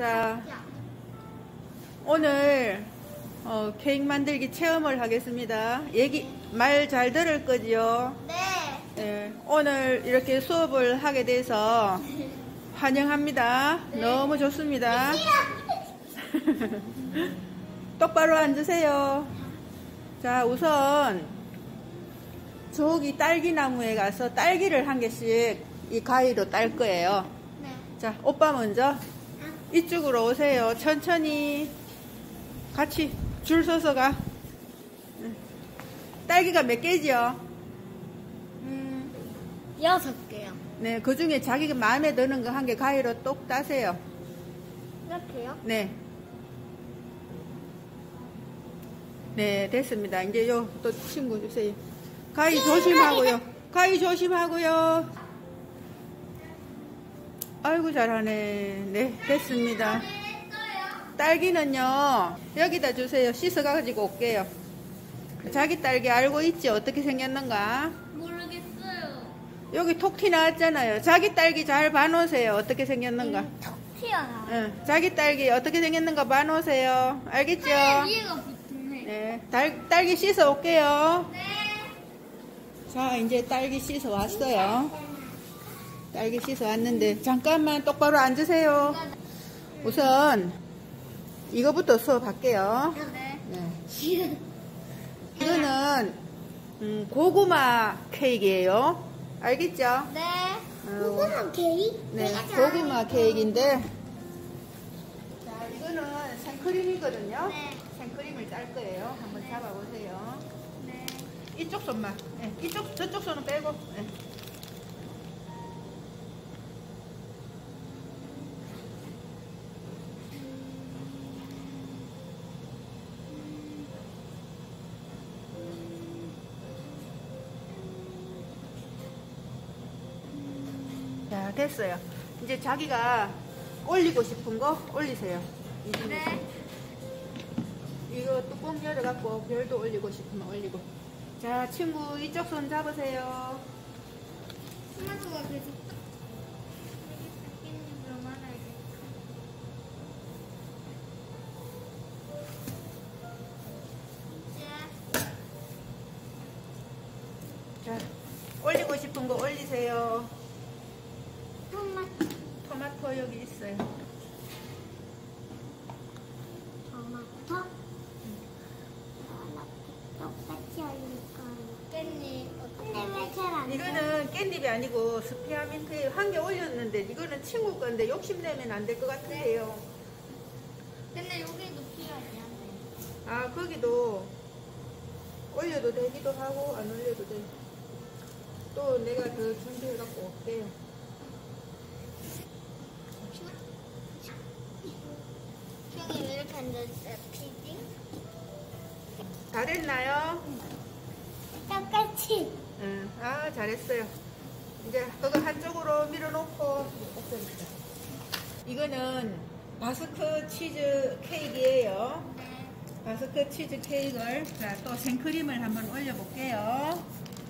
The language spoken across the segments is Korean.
자, 오늘 케이크 만들기 체험을 하겠습니다. 말 잘 들을 거지요? 네. 네, 오늘 이렇게 수업을 하게 돼서 환영합니다. 네. 너무 좋습니다. 똑바로 앉으세요. 자, 우선 저기 딸기나무에 가서 딸기를 한 개씩 이 가위로 딸 거예요. 네. 자, 오빠 먼저 이쪽으로 오세요. 천천히 같이 줄 서서 가. 딸기가 몇 개지요? 6개요. 네, 그 중에 자기가 마음에 드는 거 한 개 가위로 똑 따세요. 이렇게요? 네. 네, 됐습니다. 이제 또 친구 주세요. 가위 조심하고요. 가위 조심하고요. 아이고, 잘하네. 네, 됐습니다. 딸기는요, 여기다 주세요. 씻어가지고 올게요. 자기 딸기 알고 있지? 어떻게 생겼는가? 모르겠어요. 여기 톡 티 나왔잖아요. 자기 딸기 잘 봐놓으세요. 어떻게 생겼는가? 톡 튀어나와요. 응, 자기 딸기 어떻게 생겼는가 봐놓으세요. 알겠죠? 위에가 붙네. 네, 딸기 씻어 올게요. 네. 자, 이제 딸기 씻어 왔어요. 딸기 씻어 왔는데, 잠깐만 똑바로 앉으세요. 우선, 이거부터 수업할게요. 네. 네. 이거는, 고구마 케이크예요. 알겠죠? 네. 고구마 케이크? 네, 고구마 케이크인데, 자, 이거는 생크림이거든요. 네. 생크림을 짤 거예요. 한번 잡아보세요. 네. 이쪽 손만. 네, 저쪽 손은 빼고. 네. 자, 됐어요. 이제 자기가 올리고 싶은 거 올리세요. 이 중에서. 네. 이거 뚜껑 열어갖고 별도 올리고 싶으면 올리고. 자, 친구 이쪽 손 잡으세요. 토마토가 계속 깻잎으로 말아야겠다. 자, 올리고 싶은 거 올리세요. 토마토 여기 있어요. 토마토? 똑같이 올릴까요? 깻잎. 근데 왜 잘 안 돼? 이거는 깻잎이 아니고 스페아민트 한 개 올렸는데 이거는 친구 건데 욕심내면 안 될 것 같은데요. 근데 여기도 필요하지 않나요? 아, 거기도 올려도 되기도 하고 안 올려도 돼. 또 내가 더 준비해갖고 올게요. 형이 왜 이렇게 앉아있어요? 피딩? 다 됐나요? 똑같이. 응. 아, 잘했어요. 이제 그거 한쪽으로 밀어놓고 이거는 바스크 치즈 케이크예요. 네. 바스크 치즈 케이크를 자, 또 생크림을 한번 올려볼게요.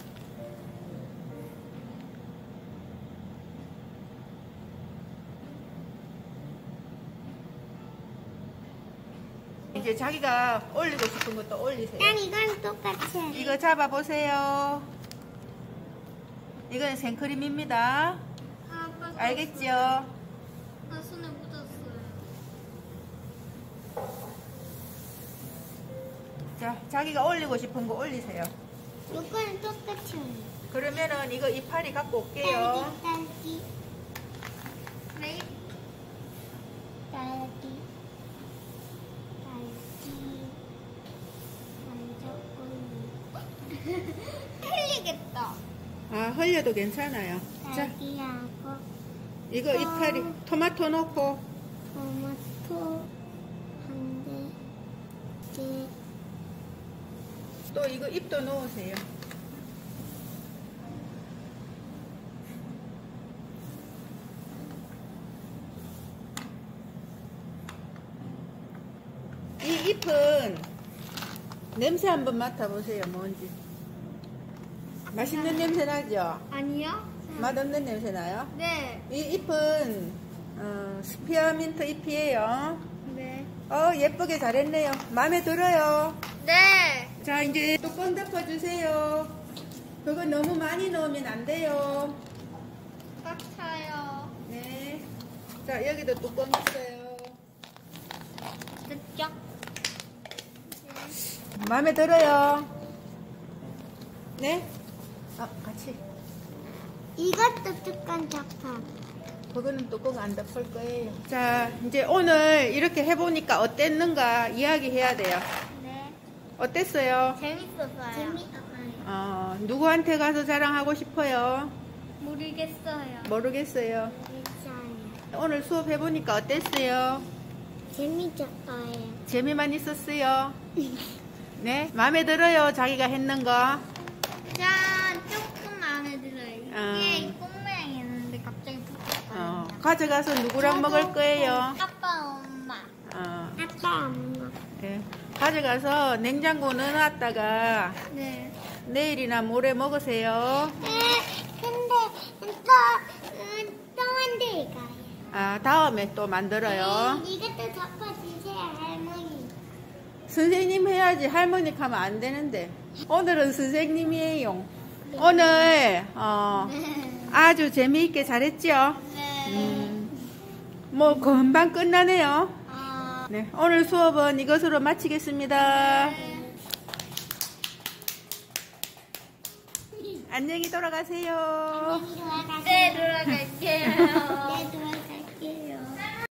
이제 자기가 올리고 싶은 것도 올리세요. 난 이건 똑같이 해. 이거 잡아보세요. 이건 생크림입니다. 알겠지요? 아, 손에 묻었어요. 자, 자기가 올리고 싶은 거 올리세요. 이거는 똑같이 해. 그러면은 이거 이파리 갖고 올게요. 딸기. 네. 딸기. 흘리겠다. 아, 흘려도 괜찮아요. 자, 딸기하고 이거 이파리, 토마토 넣고, 토마토 한 개. 또 이거 잎도 넣으세요. 이 잎은 냄새 한번 맡아보세요. 뭔지. 맛있는 냄새 나죠? 아니요? 맛없는 냄새 나요? 네. 이 잎은 스피어민트 잎이에요. 네. 예쁘게 잘했네요. 마음에 들어요. 네. 자, 이제 뚜껑 덮어주세요. 그거 너무 많이 넣으면 안 돼요. 꽉 차요. 네. 자, 여기도 뚜껑 있어요. 됐죠? 마음에 들어요. 네? 같이. 이것도 뚜껑 덮어. 그거는 뚜껑 안 덮을 거예요. 자, 이제 오늘 이렇게 해보니까 어땠는가 이야기해야 돼요. 네. 어땠어요? 재밌었어요. 재밌었어요. 누구한테 가서 자랑하고 싶어요? 모르겠어요. 모르겠어요. 모르겠어요. 오늘 수업 해보니까 어땠어요? 재밌었어요. 재미만 있었어요? 네? 마음에 들어요? 자기가 했는 거? 짠! 조금 마음에 들어요. 어. 이게 꽁맹이였는데 갑자기 붙었거든요. 가져가서 누구랑 먹을 거예요? 아빠, 엄마. 아빠, 엄마. 예. 가져가서 냉장고 넣어놨다가 네. 내일이나 모레 먹으세요. 근데 또 만들까요? 다음에 또 만들어요. 이것도 덮어주세요, 할머니. 선생님 해야지. 할머니 하면 안 되는데. 오늘은 선생님이에요. 오늘 아주 재미있게 잘했죠? 네. 뭐 금방 끝나네요. 아, 네, 오늘 수업은 이것으로 마치겠습니다. 안녕히 돌아가세요. 네, 돌아갈게요. 네, 돌아갈게요.